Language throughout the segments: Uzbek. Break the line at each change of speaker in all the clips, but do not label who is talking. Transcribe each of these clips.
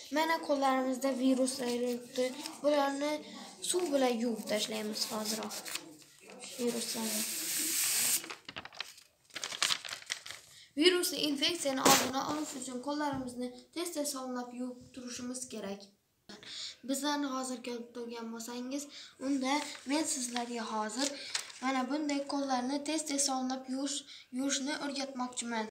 Mana qo'llarimizda viruslar yuribdi. Bularni suv bilan yuvib tashlaymiz hozirroq. Viruslarni. Virusli infeksiyani oldini olish uchun qo'llarimizni tez-tez sovunlab yuvib turishimiz kerak. Bizlarni hozir kelib turgan bo'lsangiz, unda men sizlarga hozir mana bunday qo'llarni tez-tez sovunlab yuvishni o'rgatmoqchiman.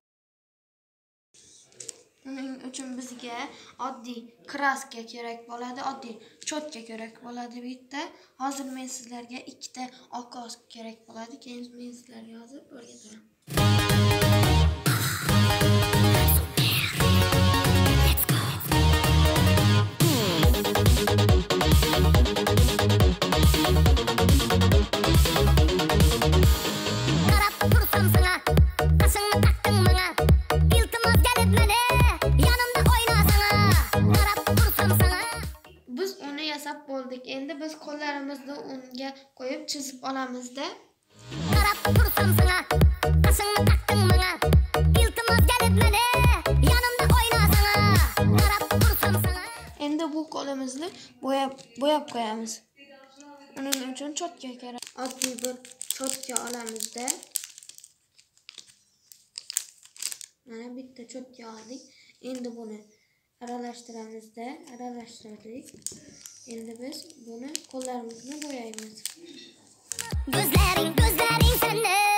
Buning uchun bizga oddiy kraska kerak bo'ladi, oddiy cho'tka kerak bo'ladi bitta. Hozir men sizlarga ikkita oqos kerak bo'ladi. Keyin men sizlarga hozir o'rgataman. Biz uni yasab bo'ldik. Endi biz qo'llarimizni unga qo'yib chizib olamizda. Qarab tursam sana, qasingni taqding menga. Iltimos kelib meni, yonimda o'ynasana. Qarab tursam sana. Endi bu qo'limizni bo'yab qo'yamiz. Uning uchun cho'tka kerak. Oddiy bir cho'tka olamizda. Mana bitta cho'tka oldik. Endi buni aralashtiramizda, aralashtirdik. Endi biz buni qo'llarimizni bo'yaymiz. Gözlerin sende